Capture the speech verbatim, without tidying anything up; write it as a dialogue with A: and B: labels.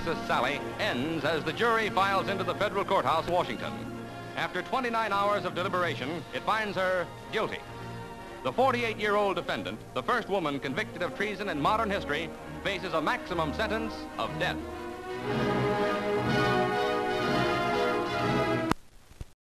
A: Texas Sally ends as the jury files into the Federal Courthouse, Washington. After twenty-nine hours of deliberation, it finds her guilty. The forty-eight-year-old defendant, the first woman convicted of treason in modern history, faces a maximum sentence of death.